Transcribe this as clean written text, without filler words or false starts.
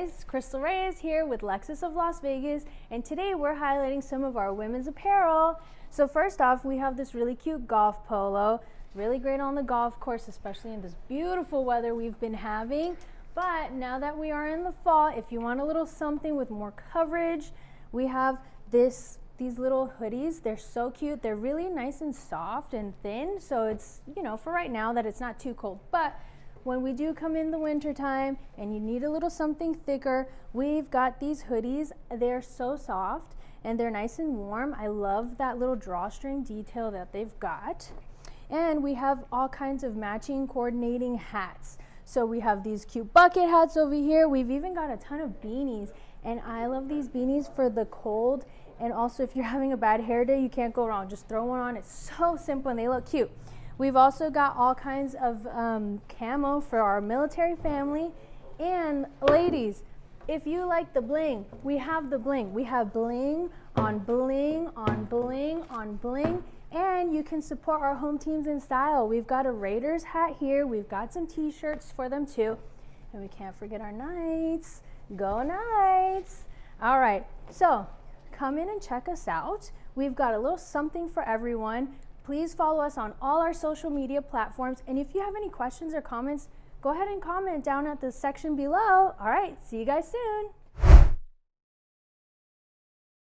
guys, Crystal Reyes here with Lexus of Las Vegas, and today we're highlighting some of our women's apparel. So first off, we have this really cute golf polo, really great on the golf course, especially in this beautiful weather we've been having. But now that we are in the fall, if you want a little something with more coverage, we have these little hoodies. They're so cute. They're really nice and soft and thin, so it's, you know, for right now that it's not too cold. But when we do come in the winter time and you need a little something thicker, we've got these hoodies. They're so soft and they're nice and warm. I love that little drawstring detail that they've got. And we have all kinds of matching coordinating hats. So we have these cute bucket hats over here. We've even got a ton of beanies, and I love these beanies for the cold. And also if you're having a bad hair day, you can't go wrong. Just throw one on. It's so simple and they look cute. We've also got all kinds of camo for our military family. And ladies, if you like the bling, we have the bling. We have bling on bling on bling on bling. And you can support our home teams in style. We've got a Raiders hat here. We've got some t-shirts for them too. And we can't forget our Knights. Go Knights. All right, so come in and check us out. We've got a little something for everyone. Please follow us on all our social media platforms. And if you have any questions or comments, go ahead and comment down at the section below. All right, see you guys soon.